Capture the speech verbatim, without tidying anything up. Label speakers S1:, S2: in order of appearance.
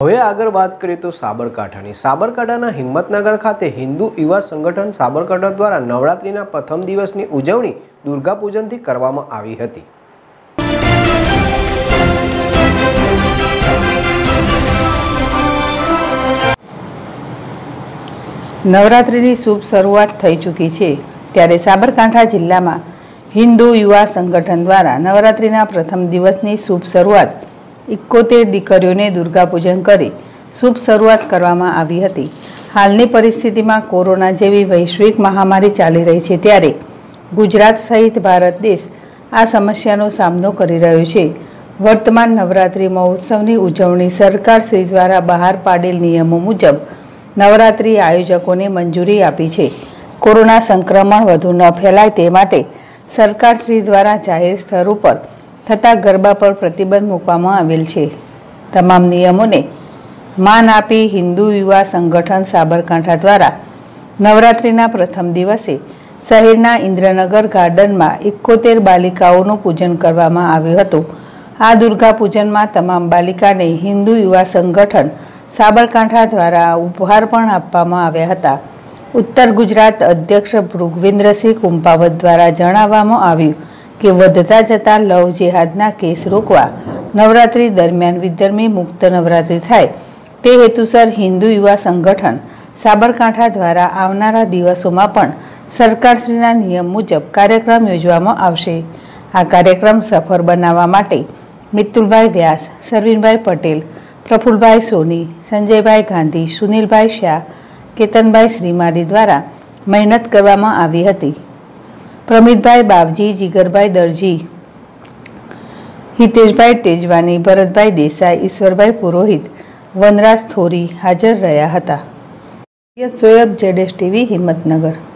S1: હવે આગળ વાત કરીએ તો સાબરકાંઠાની સાબરકાંઠાના હિંમતનગર ખાતે હિન્દુ યુવા સંગઠન સાબરકાંઠા દ્વારા નવરાત્રિના પ્રથમ દિવસની ઉજવણી દુર્ગા પૂજનથી કરવામાં આવી હતી।
S2: નવરાત્રિની શુભ શરૂઆત થઈ ચૂકી છે ત્યારે સાબરકાંઠા જિલ્લામાં હિન્દુ યુવા સંગઠન દ્વારા નવરાત્રિના પ્રથમ દિવસની શુભ શરૂઆત इक्कोतेर दीकरीओने दुर्गा पूजन करी शुभ शुरुआत करवामां आवी हती। हालनी परिस्थितिमां कोरोना जेवी वैश्विक महामारी चाली रही है त्यारे गुजरात सहित भारत देश आ समस्यानो सामनो करी रह्यो छे। वर्तमान नवरात्रि महोत्सवनी उजवणी सरकार श्री द्वारा बहार पाडेल नियमों मुजब नवरात्रि आयोजकोने मंजूरी आपी छे। कोरोना संक्रमण वधु न फैलाय ते माटे सरकार श्री द्वारा जाहेर स्थळो पर थता गरबा पर प्रतिबंध मूकवामां आवेल छे। तमाम नियमोने मान आपी हिंदू युवा संगठन साबरकांठा द्वारा नवरात्रिना प्रथम दिवसे शहेरना इंद्रनगर गार्डन में इक्कोतेर बालिकाओनुं पूजन करवामां आव्युं हतुं। आ दुर्गा पूजन में तमाम बालिकाने हिंदू युवा संगठन साबरकांठा द्वारा उपहार पण आपवामां आव्या हता। उत्तर गुजरात अध्यक्ष भृगविंद्रसिंह कुंपावत द्वारा जणाववामां आव्युं कि वधता जता लव जिहादना केस रोकवा नवरात्रि दरमियान विधर्मी मुक्त नवरात्रि थाय ते हेतुसर हिंदू युवा संगठन साबरकांठा द्वारा आवनारा दिवसोमां पण सरकारश्रीना नियम मुजब कार्यक्रम योजवामां आवशे। आ कार्यक्रम सफल बनाववा माटे मित्तुलभाई व्यास, सरवीनभाई पटेल, प्रफुल्लभाई सोनी, संजयभाई गांधी, सुनीलभाई शाह, केतनभाई श्रीमाली द्वारा मेहनत करवामां आवी हती। प्रमितभाई बावजी, जिगरभाई दर्जी, हितेशभाई तेजवानी, भरतभाई देसाई, ईश्वरभाई पुरोहित, वनराज थोरी हाजर रह्या हता। सोयब जेडेश टीवी हिम्मतनगर।